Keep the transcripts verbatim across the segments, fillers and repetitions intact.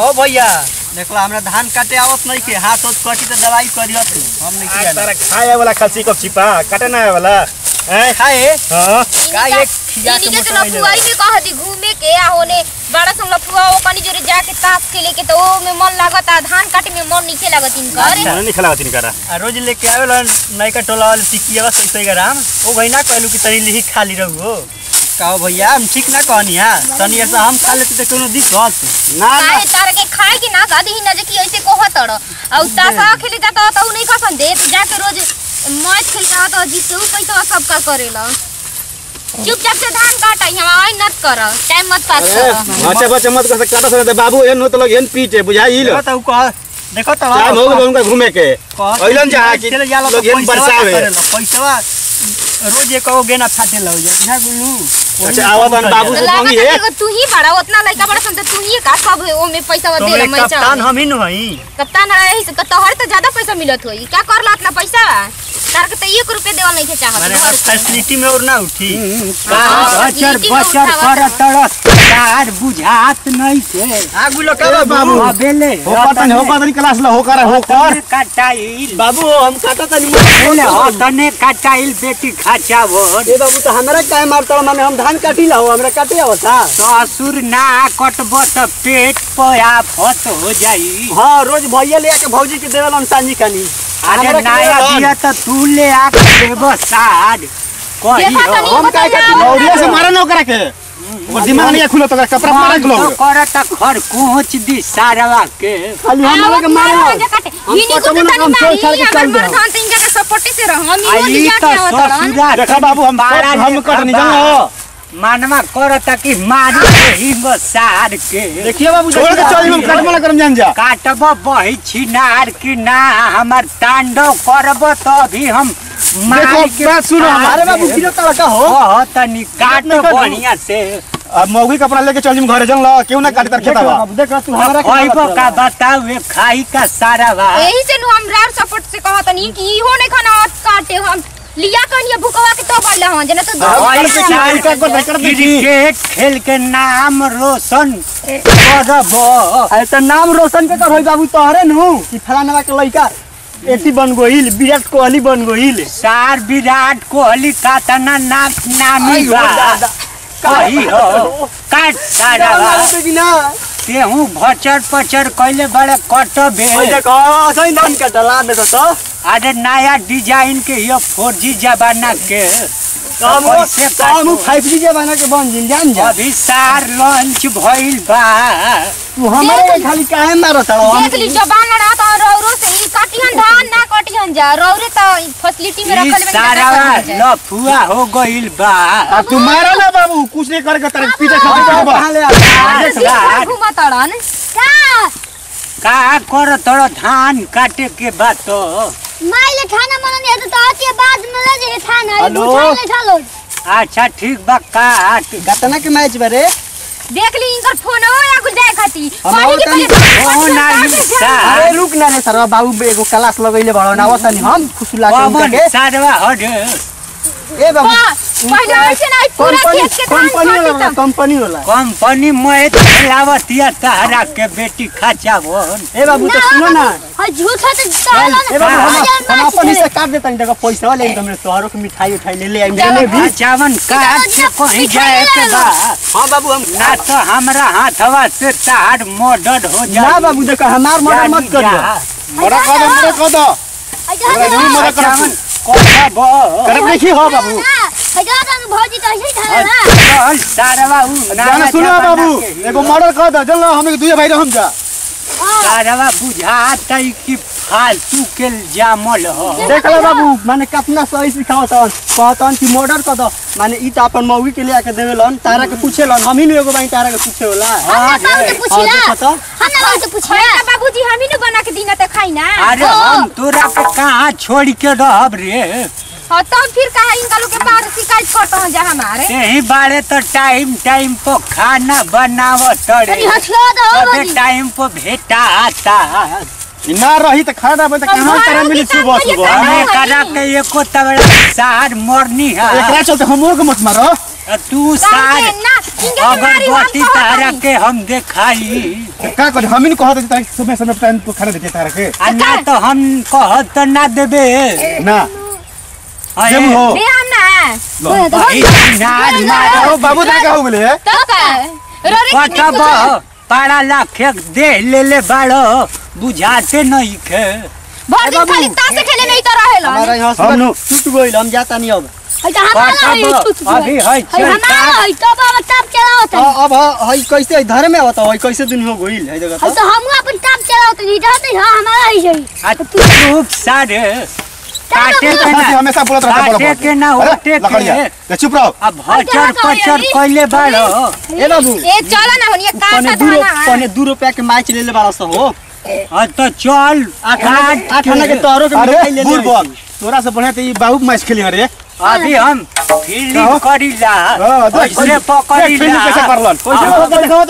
कहो भैया देखला हमरा धान काटे आवत नहीं के हाथ हाथ कटी तो दवाई करियो तू हम नहीं किया तारा खाए वाला खसी को छिपा काटे ना वाला हैं खाए हां का एक खिया के इनके तो लफुआई में कहती घूमे के आ होने बड़ा संग लफुआ ओ कनी जोरे जाके ताश खेले के तो ओ में मन लागता धान काटे में मन नहीं लागत इनकर धान नहीं खिलावत इनकरा आ रोज लेके आवेला नई का टोला वाले टिकिया सही सही ग्राम ओ भइना कहलू कि तनी लिही खाली रहू का भैया हम ठीक ना कहनी हां तनी ऐसा हम खा लेते तो कोनो दिक्कत ना काहे तार के खाए के ना दादी ही ना जे कि ऐसे कहतड़ आ ताशा खेले जाता तो उ नहीं खसन दे जाके रोज मैच खेल के आता जीत उ पैसा सब का करेला चुपचाप से धान काटा हम आई नत कर टाइम मत पास कर अच्छा बच्चा मत कर काटा से बाबू एन तो लोग एन पीटे बुझाई लो तो कह देखो तो टाइम हो गयो उनका घूमे के ओइलन जा कि लोग एन बरसावे पैसा रोज एक को गेना फाटे लग जा ना गुल्लू अच्छा आवतन बाबू से मांगी है तू ही बड़ा उतना लड़का बड़ा सन तू ही का सब ओ में पैसा दे ले मैं कप्तान हम ही न हई कप्तान रही से तोहर तो ज्यादा पैसा मिलत होई क्या करला इतना पैसा तार के तो एक रुपया देवल नहीं के चाहत माने फैसिलिटी में और ना उठी बचर बचर करतड़ यार बुझात नहीं छे आ गुलो का बाबू बेले हो पतन हो पतन क्लास ला हो कर हो कर काटाइल बाबू हम काटा तनी बेले हो तने काटाइल बेटी खाचा वो ए बाबू तो हमरा काहे मारतड़ माने हम धान काटी ला हो हमरा काटे आवता ससुर ना कटबो त पेट पया फत हो जाई हां रोज भैया ले के भौजी के देवलन सांझी खानी अरे नाया दिया त तू ले आ के देबो साड कही हम काहे काटी लौड़िया से मारे न ओकरा के ओकर दिमाग नहीं खुलो तो कपड़ा मारे खुलो तो करत खर कोच दी सारवा के खाली हम के मारे ही नहीं को तनी मारी हमर मर्दान तीन के सपोर्ट से रह हम ही आई लिया तो के आवतड़न ससुरा देखा बाबू हम हम कट नहीं जानो मानवा करत कि मारी ही सार के देखिए बाबू छोड़ के चली हम कट वाला करम जान जा काटब बही छिनार कि ना हमर तांडव करब तो अभी हम देखो बात सुनो अरे बाबू किलो का हो हो तनी काट बढ़िया से अब मौगी कपड़ा लेके चल जिम घरे जन ला क्यों ना काट कर खेतावा बाबू देख तू हमरा कोइबो का बताओ वे खाई का सारा बा यही से नु हम रार सपोर्ट से कहतनी कि इहो नहीं खाना काटे हम लिया कनिया भुकवा के तो बढ़ले हन जना तो क्रिकेट खेल के नाम रोशन करबो ऐसा नाम रोशन के कर होई बाबू तोहरे नु कि फलाना के लइका एसी बन गइल विराट कोहली बन गइल सार विराट कोहली का तना नाम नामी बा कही हो काट सारा बा तेहू भचर पचर कइले बड़े कटबे देखो सही नाम के डला दे तो अरे नया डिजाइन के ये फोर जी जमाना के हम हम फाइव जी जमाना के बन जिन जान जा अभी सार लॉन्च भइल बा तू हमारे खाली काहे मारत हो देख ली जबान लड़ा तो रौरो से ही काटिहन धान ना काटिहन जा रौरे तो फैसिलिटी में रखल में सारा लफुआ हो गइल बा अब तू मारो ना बाबू कुछ नहीं करके तेरे पीछे खा कहां ले आ घुमा तड़न का का कर तोड़ धान काटे के बात तो माइले खाना बनाने तो आके बाद में ले जे खाना बुझा ले ठालो अच्छा ठीक बा काट गतना के मैच बारे देख ली इनकर फोन हो या कुछ जाए खाती पानी के फोन आई अरे रुक ना रे सरवा बाबू एगो क्लास लगइले बड़ो ना वसनी हम खुशला पवन सारवा हट ए बाबू पहले ऐसे नहीं पूरा खेत के धान कंपनी वाला कंपनी वाला कंपनी में खिलावतिया तारा के बेटी खाचा बोन ए बाबू तो सुनो ना हां झूठा तो डाला ए बाबू हम हम अपन हिस्सा काट देता देखो पैसा ले तुमने तोहरो के मिठाई उठाई ले ले मैंने भी चावन काट के कहीं जाए के बा हां बाबू हम ना तो हमरा हाथवा से तार मर्डर हो जाए ना बाबू देखो हमार मर्डर मत करियो मरा कर दो मरा कर दो मरा कर कहबो करब नहीं हो बाबू हजार तन भौजी तो ऐसे खाना चल सारवा उ जाने सुनो बाबू एगो मर्डर कर दो चल हम दुई भाई रहम जा सारवा बुझाता कि फालतू के जामल हो देख ले बाबू माने कितना सही सिखावत कहतन कि मर्डर कर दो माने ई त अपन मौगी के लेके देवेलन तारा के पूछेलन हम ही न एगो बाई तारा के पूछे होला हां तो पूछला देखो तो हम ना तो पूछला बाबूजी हम ही न बना के दीना त खाई ना अरे हम तोरा के कहां छोड़ के रहब रे हां तो फिर कहा इनका लोग के बाहर शिकायत करता हूं जा हमारे यही बारे तो टाइम टाइम पर खाना बनावत रे अरे हथिया दो अबे टाइम पर भेटा आता ना रही त खाना बे त कहां तरह मिली सुबह सुबह हमें करा के एको तबड़ा सार मरनी है एकरा चलते हमो के मत मारो तू सार ना अगरबत्ती तारा के हम देखाई का कर हम इन कहत त समय समय टाइम तो खाना देते तारा के आ ना तो हम कहत त ना देबे ना अरे जब हो दे हम ना भाई नार मारो ओ बाबू तने का हो गेले तो का रोरी कटब पाड़ा लाख दे ले ले बाड़ो बुझाते नहीं के भर दिन खाली ताश खेले में ही तो रहेला हमारा यहाँ हम नु टूट गइल हम जाता नहीं अब है तो हमारा कटब अभी है है चल हमारा है तो बाबा ताप चलावत है अ- अब हई कैसे धर में होता हई कैसे दिन हो गइल है देखा है तो हम अपन ताप चलावत नहीं रहते हां हमारा ही सही आ चुप सारे काटे के ना हमेशा बोलत रहता बोलो काटे के ना होटे लकड़िया के ते चुप रहो अब भचर पचर कइले बाड़ो ए बाबू ए चलो ना होनिए पने काटा दू था पने दू रुपया के मैच ले ले बाड़ा सा हो आ तो चल आठ आना आठ आना के तोरो के अरे मिठाई ले बुल ले बोल तोरा से बढ़िया त ई बाबू मैच खेली रे अभी हम फील्डिंग कहो। करीला हां देख ऐसे पकड़ीला कैसे करलन कैसे पकड़ दिखाओ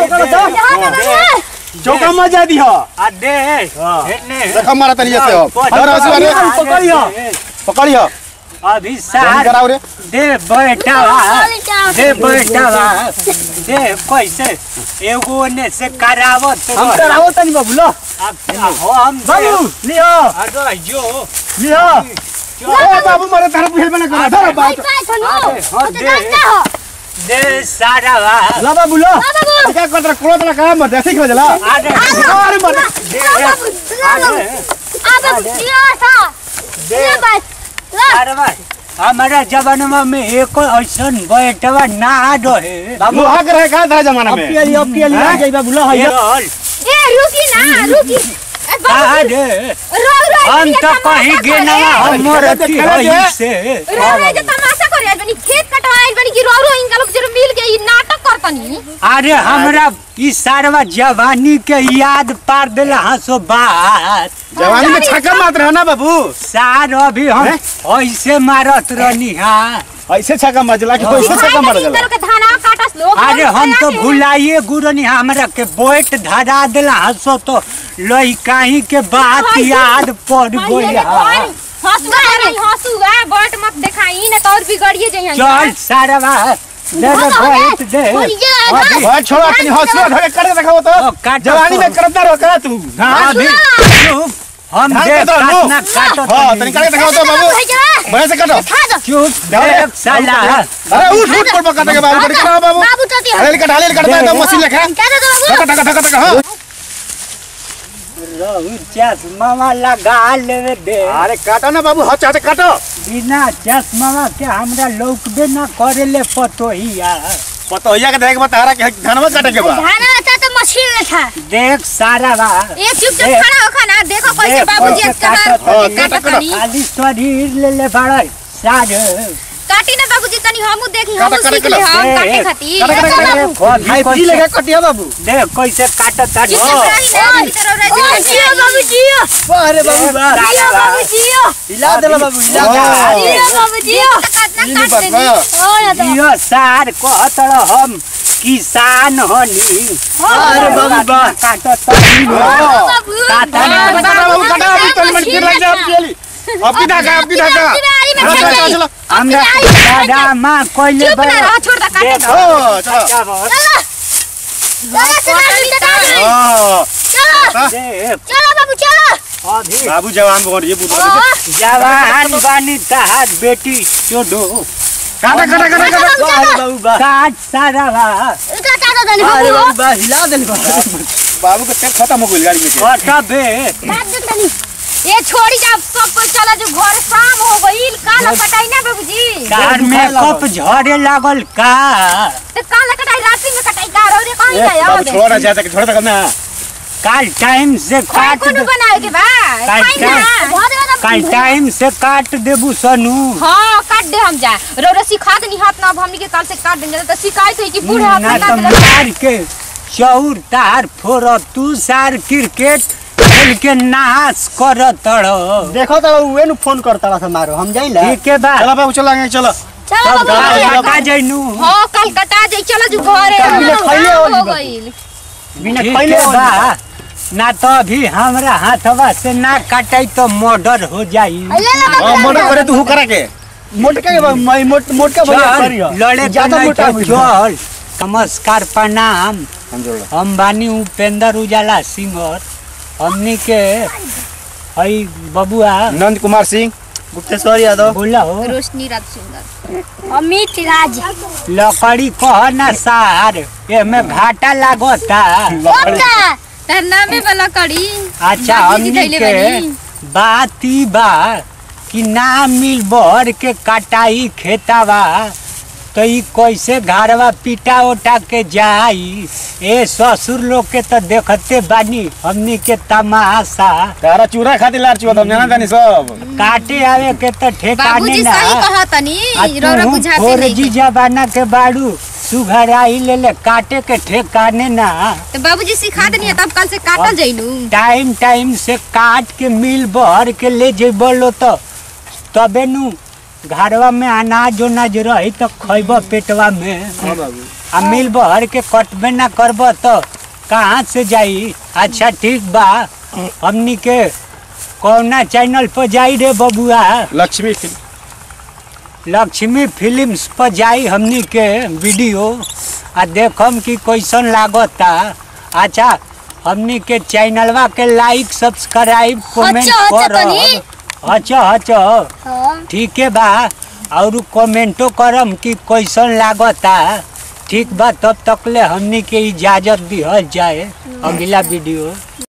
तो चौका मजा दी हो आ दे हां हेने देखो मारा तलिए से हो और हंसवा रे पकड़ियो पकड़ियो अभी जान सार कराओ रे दे बैठावा दे बैठावा दे कैसे एगो ने से करावत हम कराओ तनी बाबू लो अब हम बाबू लियो अरे जो लियो ए बाबू मारे तारा बुझल बना कर धर भाई बात पास हो अरे, तो हाँ, दे। जानता हो दे सारा वा ला बाबू लो क्या कर रहा कोड़ा तला काम मत देख बजला अरे अरे मत दे अरे अब दिया था दे ये बात ला अरे भाई हमारा जमाना में एक ऐसन बैठवा ना रहे बाबू हक रहे का था जमाना अब में पियली अब पियली आ जाई बाबू लो हई चल ए रुकी ना रुकी ए बाबू अरे रो रो हम तो कहीं गे ना हम मरती है से रो रो जो तमाशा करे आइल बनी खेत कटवाइल बनी कि रो रो इनका लोग जरूर मिल के ई नाटक करतनी अरे हमरा ई सारवा जवानी के याद पार देला हंसो बात जवानी में छक्का मार रहा ना बाबू सार अभी हम ऐसे मारत रहनी हाँ ऐसे छक्का मजला कि कैसे छक्का मार इधर गला के धाना काटस लोग अरे हम तो भुलाइए गुरनी हमरा के बोट धरा देला हंसो तो लइकाही के बात याद पड़ गई हा हंसुआ नहीं हंसुआ बट मत दिखाई ना तो और बिगड़िए जइहन चल सारवा दे दे बोट दे भाई छोड़ अपनी हौसला धरे कर दिखाओ ओ, तो काटो जवानी में तो। करता रहो करा तू अभी चुप हम हाँ, दे काटो, लो। काटना काटो हां तनी करके दिखाओ तो बाबू बड़े से काटो चुप देख साला अरे उठ उठ पर काटे के बाबू कट करा बाबू बाबू तो ती अरे कटा ले कटता है तो मशीन लेखा क्या दो बाबू टका टका टका हां रहु चश्मा लगा लेवे दे अरे काटो ना बाबू हाथ चाहते काटो बिना चश्मा के हमरा लौकबे ना करे ले पतोहिया पता होइया के देख बता रहा कि धनवा काटे के बा धाना था तो मशीन में था देख सारा बा ए चुपचाप खड़ा हो खाना देखो कैसे देख, बाबूजी कैसे इसके बाद काटत है। काटा कनी खाली शरीर ले ले बड़ा सारे काटी ना बाबूजी तनी हमहू देखी काटा, हमहू काटा, सीख ले काटा। हम ए, काटे ए, खातिर काटा, काटा, काटा। देख हाई फ्री लगा कटिया बाबू देख कैसे काटत तारी चुपचाप रही ना अभी तरह रह ओ जियो बाबू जियो अरे बाबू बा जियो बाबू जियो हिला देला बाबू हिला वाह। दे जियो बाबू जियो काटना ई काट बात देनी बा ओ या तो जियो सार कहतड़ हम किसान हनी अरे बाबू बा काटत तारी बाबू काटा काटा बाबू काटा अभी तो मन फिर लग जा पियली अभी ढाका अभी ढाका में चलो चलो चलो हमरा दादा मां कोइले चुप ना रहो छोड़ दा काटे दो ओ चलो चलो चलो चलो हां चलो देख चलो बाबू चलो अभी बाबू जवान बोल ये बुढ़ा ओ जवान बानी तहार बेटी चोडो काटा काटा काटा काटा अरे बाबू बा काट सारा बा इतना काटा दे अरे बाबू बाबू बा हिला देली बाबू बाबू का तेल खत्म हो गई गाड़ी में के कटबे काट दे तनी ये छोड़ी जा सब कोई चला जो घर शाम हो गईल काला कटाई ना बाबूजी कार में कप झड़े लागल का तो काला कटाई रात्रि में कटाई का रो रे कहीं ए, जाया बाबू छोड़ा जाता कि छोड़ा तक ना काल टाइम से काट कोन दे बनाए के बा काट खाई ना काल टाइम से काट देबू सनू हां काट दे हम जा रो रे सिखा दनी हाथ ना अब हमनी के काल से काट देंगे तो शिकायत होई कि बूढ़े हाथ ना में तो काट दे मार के चौर तार फोड़ तू सार क्रिकेट खेल के नाश कर तड़ देखो तो उहे नु फोन करता था मारो हम जाइला ठीक है बा चलो बाबू चलो आगे चलो चलो सब बाबू का जैनू हां काल कटा जाई चलो जो घरे बिना खइले हो होली बा। गईल बिना ठीक पहले है बा ना तो अभी हमरा हाथवा से ना काटाई तो मर्डर हो जाई ले ले हां मोटा करे तू करा के मोटका के बा मैं मोट मोटका भैया चल करियो लड़े ज्यादा नहीं मोटा तो चल नमस्कार प्रणाम। हम बानी उपेंद्र उजाला सिंगर। हमनी के हई बबुआ नंद कुमार सिंह, गुप्तेश्वर यादव, बोला हो रोशनी राज सुंदर, अमित राज, लकड़ी कह ना सार एमे घाटा लागता। ओका तार नामे वाला कड़ी। अच्छा बाबूजी हमनी धइले के बानी। बात ई बा कि ना मिल बर के कटाई खेतावा तो ई कैसे घरवा पिटा उटा के जाई। ए ससुर लोग के तो देखते बानी हमनी के तमाशा। तारा चूरा खातिर लार चुआ तुम जाना तानी सब। काटे आवे के तो ठेकाने बाबूजी ना। सही कहतनी, आ रौरा तू बुझाते फोर नहीं। जी जमाना के बाड़ू सुघराई ले ले काटे के ठेकाने ना। तो बाबूजी सिखा देनी तब कल से काटल जइनू। टाइम टाइम से काट के मिल भर के ले जेबो लो तो तबे नु घरवा में अनाज उनाज रही तो खैब पेटवा में। आ मिल भर के कटबे ना करब तो कहाँ से जाई। अच्छा ठीक बा, हमनी के कौना चैनल पर जाई रे बबुआ? लक्ष्मी फिल्म, लक्ष्मी फिल्म्स पर जाई हमनी के वीडियो आ देखम कि कैसन लागता। अच्छा हमनी के चैनलवा के लाइक सब्सक्राइब कमेंट अच्छा, अच्छा कर। तनी। अच्छा अच्छा हाँ ठीक है बा, और कमेंटो करम कि कैसन लागता। ठीक बा, तब तक ले हमनी के इजाजत दिहल जाए। अगला वीडियो